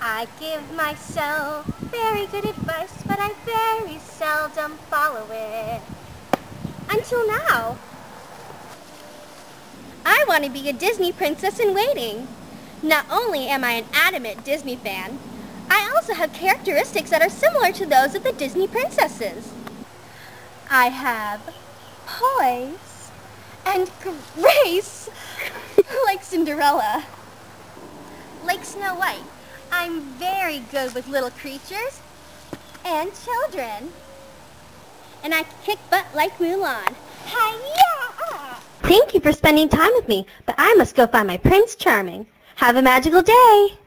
I give myself very good advice, but I very seldom follow it. Until now. I want to be a Disney princess in waiting. Not only am I an adamant Disney fan, I also have characteristics that are similar to those of the Disney princesses. I have poise and grace like Cinderella. Like Snow White, I'm very good with little creatures and children. And I can kick butt like Mulan. Hi-ya! Thank you for spending time with me, but I must go find my Prince Charming. Have a magical day!